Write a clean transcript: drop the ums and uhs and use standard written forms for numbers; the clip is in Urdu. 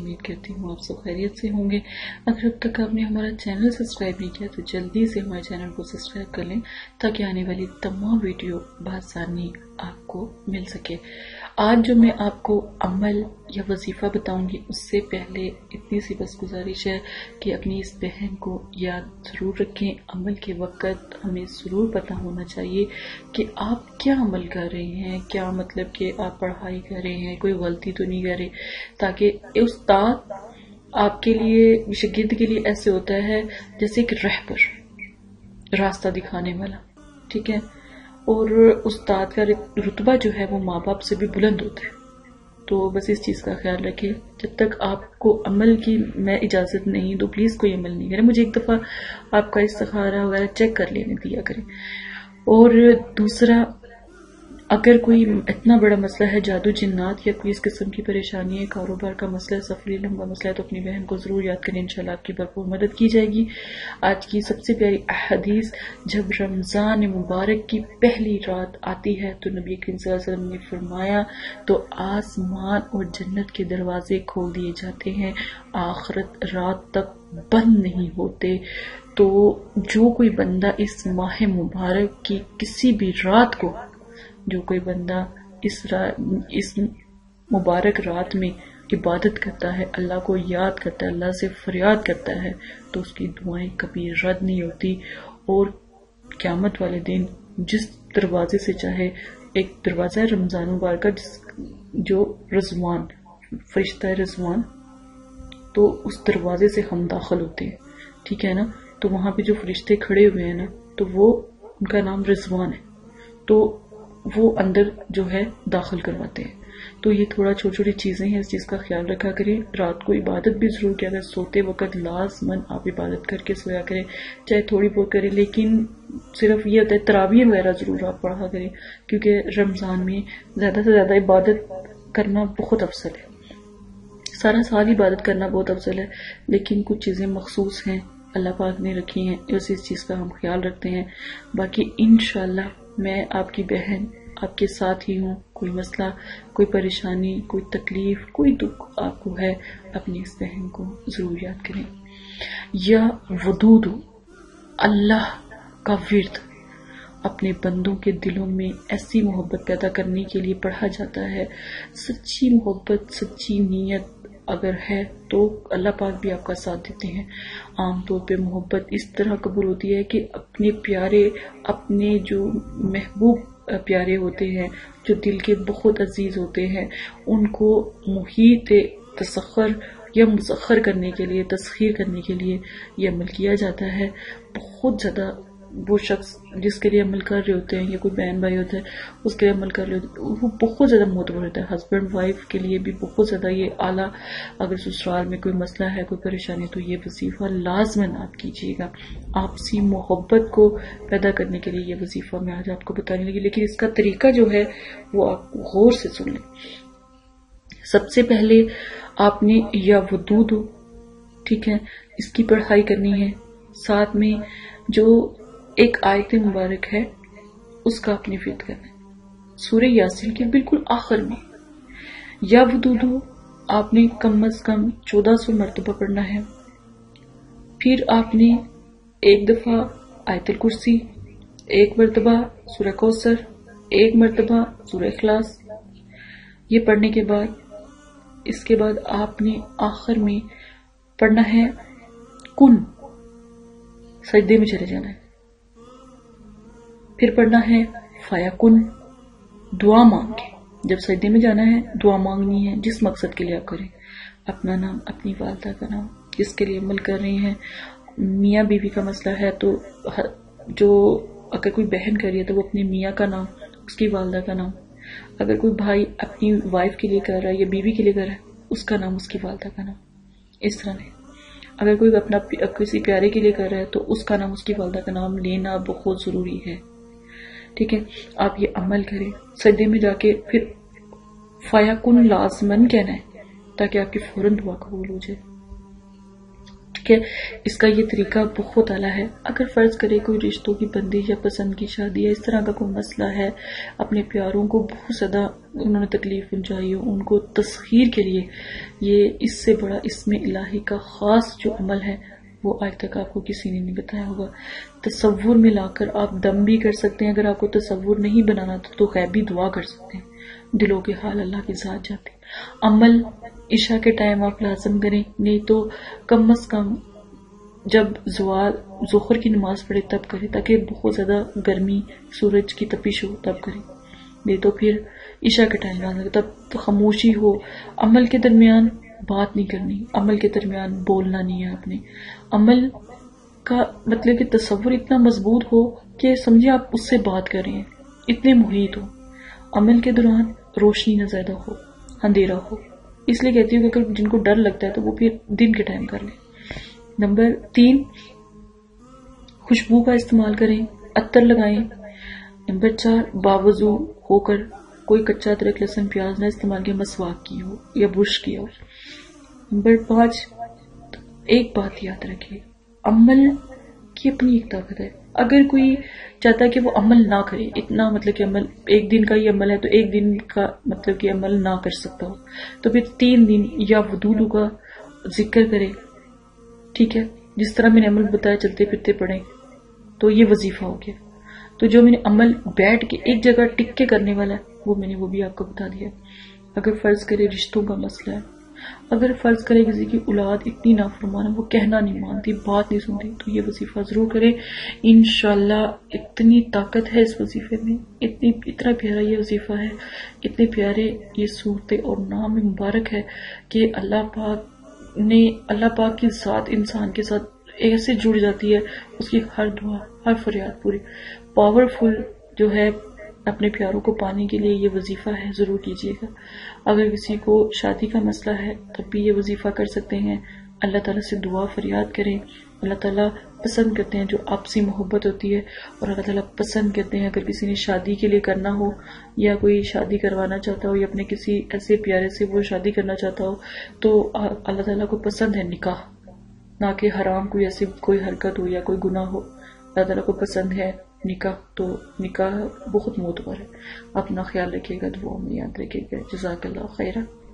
امید کرتی ہوں آپ سب خیریت سے ہوں گے۔ اگر اب تک آپ نے ہمارا چینل سبسکرائب نہیں کیا تو جلدی سے ہمارے چینل کو سبسکرائب کر لیں تاکہ آنے والی تمام ویڈیو بآسانی آپ کو مل سکے۔ آج جو میں آپ کو عمل یا وظیفہ بتاؤں گی اس سے پہلے اتنی سی بس گزارش ہے کہ اپنی اس بہن کو یاد ضرور رکھیں۔ عمل کے وقت ہمیں ضرور پتہ ہونا چاہیے کہ آپ کیا عمل کر رہے ہیں، کیا مطلب کہ آپ پڑھائی کر رہے ہیں، کوئی غلطی تو نہیں کر رہے، تاکہ استاد آپ کے لیے، شاگرد کے لیے ایسے ہوتا ہے جیسے ایک رہبر، راستہ دکھانے والا، ٹھیک ہے۔ اور استاد کا رتبہ جو ہے وہ ماں باپ سے بھی بلند ہوتا ہے، تو بس اس چیز کا خیال رکھیں۔ جب تک آپ کو عمل کی میں اجازت نہیں تو پلیز کوئی عمل نہیں کریں۔ مجھے ایک دفعہ آپ کا استخارہ وغیرہ چیک کر لینے دیا کریں۔ اور دوسرا، اگر کوئی اتنا بڑا مسئلہ ہے، جادو جنات یا کوئی اس قسم کی پریشانی ہے، کاروبار کا مسئلہ ہے، سفری لمبا مسئلہ ہے، تو اپنی بہن کو ضرور یاد کریں، انشاءاللہ آپ کی بھرپور مدد کی جائے گی۔ آج کی سب سے پیاری حدیث، جب رمضان مبارک کی پہلی رات آتی ہے تو نبی کریم صلی اللہ علیہ وسلم نے فرمایا تو آسمان اور جنت کے دروازے کھول دیے جاتے ہیں، آخرت رات تک بند نہیں ہوتے۔ تو جو کوئی بندہ اس ماہ مبارک کی کسی بھی رات کو، جو کوئی بندہ اس مبارک رات میں عبادت کرتا ہے، اللہ کو یاد کرتا ہے، اللہ سے فریاد کرتا ہے، تو اس کی دعائیں کبھی رد نہیں ہوتی۔ اور قیامت والے دن جس دروازے سے چاہے، ایک دروازہ ہے رمضان مبارک کا جو رضوان، فرشتہ رضوان، تو اس دروازے سے ہم داخل ہوتے ہیں، ٹھیک ہے نا۔ تو وہاں پہ جو فرشتے کھڑے ہوئے ہیں نا، تو وہ ان کا نام رضوان ہے، تو وہ اندر جو ہے داخل کرواتے ہیں۔ تو یہ تھوڑا چھوٹی چھوٹی چیزیں ہیں، اس چیز کا خیال رکھا کریں۔ رات کو عبادت بھی ضرور کیا کریں، سوتے وقت لازماً آپ عبادت کر کے سویا کریں، چاہے تھوڑی بہت کریں، لیکن صرف یہ ہوتا ہے تراویح وغیرہ ضرور آپ پڑھا کریں، کیونکہ رمضان میں زیادہ سے زیادہ عبادت کرنا بہت افضل ہے۔ سارا سال عبادت کرنا بہت افضل ہے، لیکن کچھ چیزیں مخصوص ہیں اللہ پاک نے رکھی ہیں، اس چیز کا ہم خیال رکھتے ہیں۔ باقی انشاءاللہ میں آپ کی بہن آپ کے ساتھ ہی ہوں۔ کوئی مسئلہ، کوئی پریشانی، کوئی تکلیف، کوئی دکھ آپ کو ہے، اپنی اس بہن کو ضرور یاد کریں۔ یا ودود، اللہ کا ورد اپنے بندوں کے دلوں میں ایسی محبت پیدا کرنے کے لیے پڑھا جاتا ہے۔ سچی محبت، سچی نیت اگر ہے تو اللہ پاک بھی آپ کا ساتھ دیتے ہیں۔ عام طور پہ محبت اس طرح قبول ہوتی ہے کہ اپنے پیارے، اپنے جو محبوب پیارے ہوتے ہیں، جو دل کے بہت عزیز ہوتے ہیں، ان کو محیط تسخر یا مسخر کرنے کے لیے، تسخیر کرنے کے لیے یہ عمل کیا جاتا ہے۔ بہت زیادہ وہ شخص جس کے لیے عمل کر رہے ہوتے ہیں، یا کوئی بہن بھائی ہوتا ہے اس کے لیے عمل کر رہے ہوتے ہیں، وہ بہت زیادہ معتبر ہوتا ہے۔ ہسبینڈ وائف کے لیے بھی بہت زیادہ یہ اعلیٰ، اگر سسرال میں کوئی مسئلہ ہے، کوئی پریشانی، تو یہ وظیفہ لازماً آپ کیجیے گا۔ آپسی محبت کو پیدا کرنے کے لیے یہ وظیفہ میں آج آپ کو بتانے لگی، لیکن اس کا طریقہ جو ہے وہ آپ غور سے سن لیں۔ سب سے پہلے آپ نے یا ودود، ٹھیک ہے، اس کی پڑھائی کرنی ہے، ساتھ میں جو ایک آیت مبارک ہے اس کا اپنے ورد کرنا ہے، سورہ یاسین کے بالکل آخر میں۔ یا ودود آپ نے کم از کم 1400 مرتبہ پڑھنا ہے۔ پھر آپ نے ایک دفعہ آیت الکرسی، ایک مرتبہ سورہ کوثر، ایک مرتبہ سورہ اخلاص۔ یہ پڑھنے کے بعد، اس کے بعد آپ نے آخر میں پڑھنا ہے کن، سجدے میں چلے جانا ہے۔ پھر پڑھنا ہے فیکن، دعا مانگ کے، جب سجدے میں جانا ہے دعا مانگنی ہے، جس مقصد کے لیے آپ کریں، اپنا نام، اپنی والدہ کا نام، جس کے لیے عمل کر رہی ہیں۔ میاں بیوی کا مسئلہ ہے تو جو اگر کوئی بہن کر رہی ہے تو وہ اپنی میاں کا نام، اس کی والدہ کا نام، اگر کوئی بھائی اپنی وائف کے لیے کر رہا ہے یا بیوی کے لیے کر رہا ہے، اس کا نام، اس کی والدہ کا نام، اس طرح نہیں۔ اگر کوئی اپنا کسی پیارے کے لیے کر رہا ہے تو اس کا نام، اس کی والدہ کا نام لینا بہت ضروری ہے، ٹھیک ہے۔ آپ یہ عمل کریں، سجدے میں جا کے پھر فیکن لازماً کہنا ہے تاکہ آپ کی فوراً دعا قبول ہو جائے۔ ٹھیک ہے، اس کا یہ طریقہ بہت اعلیٰ ہے۔ اگر فرض کرے کوئی رشتوں کی بندی یا پسند کی شادی یا اس طرح کا کوئی مسئلہ ہے، اپنے پیاروں کو بہت زیادہ انہوں نے تکلیف پہنچائی ہو، ان کو تسخیر کے لیے، یہ اس سے بڑا اسم الہی کا خاص جو عمل ہے وہ آج تک آپ کو کسی نے نہیں بتایا ہوگا۔ تصور میں لا کر آپ دم بھی کر سکتے ہیں، اگر آپ کو تصور نہیں بنانا تو غیبی دعا کر سکتے ہیں، دلوں کے حال اللہ کی ذات جاتے ہیں۔ عمل عشاء کے ٹائم آپ لازم کریں، نہیں تو کم از کم جب زوال ظہر کی نماز پڑھے تب کریں، تاکہ بہت زیادہ گرمی سورج کی تپش ہو تب کریں، نہیں تو پھر عشاء کے ٹائم لازم، تب خاموشی ہو، عمل کے درمیان بات نہیں کرنی، عمل کے درمیان بولنا نہیں ہے اپنے، عمل کا مطلب کہ تصور اتنا مضبوط ہو کہ سمجھے آپ اس سے بات کر رہے ہیں، اتنے محیط ہو، عمل کے دوران روشنی نہ زیادہ ہو، اندھیرا ہو، اس لیے کہتی ہوں کہ اگر جن کو ڈر لگتا ہے تو وہ پھر دن کے ٹائم کر لیں۔ نمبر 3، خوشبو کا استعمال کریں، عطر لگائیں۔ نمبر 4، باوضو ہو کر کوئی کچا ادرک لہسن پیاز نہ استعمال کیا، مسواک کی ہو یا برش کیا ہو۔ نمبر 5، ایک بات یاد رکھیے، عمل کی اپنی ایک طاقت ہے۔ اگر کوئی چاہتا ہے کہ وہ عمل نہ کرے، اتنا مطلب کہ عمل ایک دن کا ہی عمل ہے تو ایک دن کا مطلب کہ عمل نہ کر سکتا ہو، تو پھر 3 دن یا وضو کا ذکر کرے، ٹھیک ہے، جس طرح میں نے عمل بتایا چلتے پھرتے پڑھیں، تو یہ وظیفہ ہو گیا۔ تو جو میں نے عمل بیٹھ کے ایک جگہ ٹک کے کرنے والا ہے وہ بھی آپ کو بتا دیا۔ اگر فرض کرے رشتوں کا مسئلہ ہے، اگر فرض کرے کسی کی اولاد اتنی نافرمان ہے، وہ کہنا نہیں مانتی، بات نہیں سنتی، تو یہ وظیفہ ضرور کرے، انشاءاللہ اتنی طاقت ہے اس وظیفے میں، اتنا پیارا یہ وظیفہ ہے، اتنے پیارے یہ صورتیں اور نام مبارک ہے کہ اللہ پاک کی ذات انسان کے ساتھ ایسے جڑ جاتی ہے، اس کی ہر دعا ہر فریاد پوری پاورفل جو ہے۔ اپنے پیاروں کو پانے کے لیے یہ وظیفہ ہے، ضرور کیجیے گا۔ اگر کسی کو شادی کا مسئلہ ہے تب بھی یہ وظیفہ کر سکتے ہیں، اللہ تعالیٰ سے دعا فریاد کریں، اللہ تعالیٰ پسند کرتے ہیں جو آپسی محبت ہوتی ہے، اور اللہ تعالیٰ پسند کرتے ہیں اگر کسی نے شادی کے لیے کرنا ہو یا کوئی شادی کروانا چاہتا ہو یا اپنے کسی ایسے پیارے سے وہ شادی کرنا چاہتا ہو، تو اللہ تعالیٰ کو پسند ہے نکاح، نہ کہ حرام کوئی ایسی کوئی حرکت ہو یا کوئی گناہ ہو۔ اللہ تعالیٰ کو پسند ہے نکاح، تو نکاح بہت معتبر ہے۔ اپنا خیال رکھیے گا، دعاؤں میں یاد رکھیے گا۔ جزاک اللہ خیرہ۔